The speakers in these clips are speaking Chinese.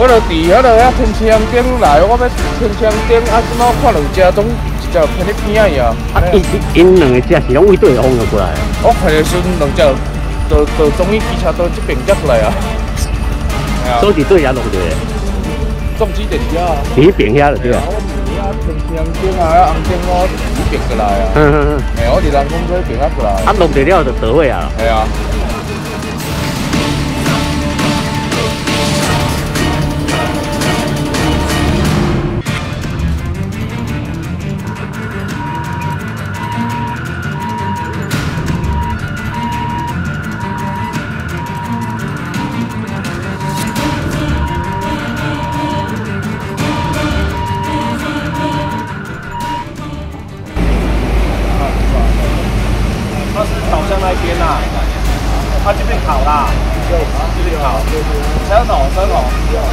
我就伫遐落遐天窗顶来，我要天窗顶啊，即摆看两只，总一只偏咧边仔呀。啊， 因两个只是拢为对方过来。 我看的时阵，两只就终于骑车到这边接过来啊。 所以对遐弄着。 撞击电车啊。 伫边遐就对啊。 我伫遐天窗顶啊，红灯我一边过来啊。我伫人工车边仔过来。 啊，弄着了就倒位啊。 系啊。 它是导向那边呐，它这边好啦，对，这边好，车头车头，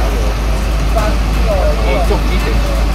重机点。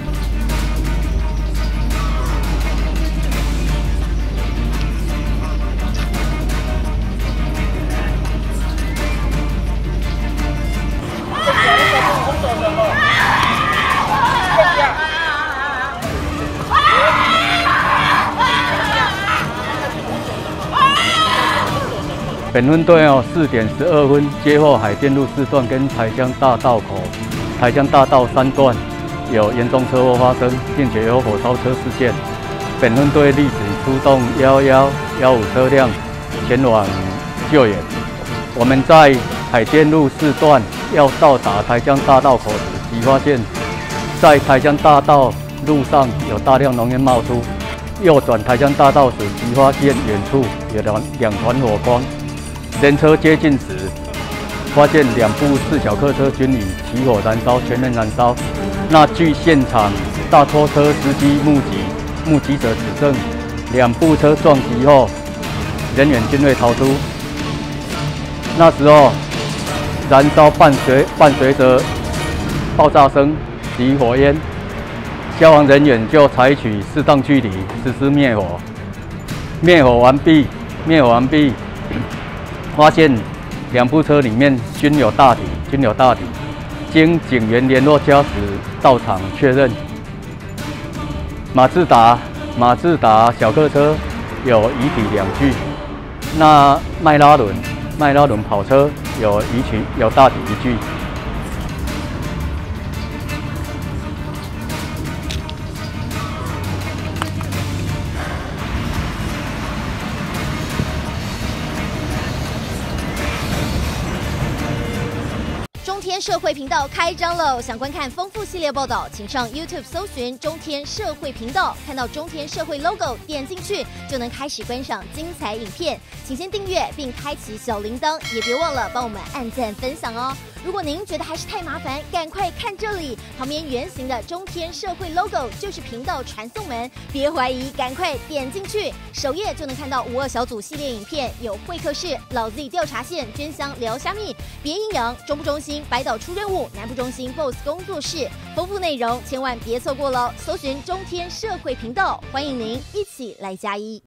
本分队4点12分接获海淀路4段跟台江大道口、台江大道3段有严重车祸发生，并且有火烧车事件。本分队立即出动11115车辆前往救援。我们在海淀路4段要到达台江大道口时，即发现，在台江大道路上有大量浓烟冒出。右转台江大道时，即发现远处有两团火光。 人车接近时，发现2部4小客车均已起火燃烧，全面燃烧。那据现场大拖车司机目击者指证，2部车撞击后，人员均未逃出。那时候，燃烧伴随着爆炸声及火焰，消防人员就采取适当距离实施灭火。灭火完毕。 发现2部车里面均有大体，经警员联络家属到场确认，马自达小客车有遗体2具，那迈拉伦跑车有大体1具。 中天社会频道开张喽！想观看丰富系列报道，请上 YouTube 搜寻中天社会频道，看到中天社会 logo， 点进去就能开始观赏精彩影片。请先订阅并开启小铃铛，也别忘了帮我们按赞分享哦。如果您觉得还是太麻烦，赶快看这里，旁边圆形的中天社会 logo 就是频道传送门，别怀疑，赶快点进去，首页就能看到52小组系列影片，有会客室、老 Z 调查线、捐香聊虾米、别阴阳、中部中心、百岛出任务、南部中心 BOSS 工作室，丰富内容千万别错过喽！搜寻中天社会频道，欢迎您一起来加一。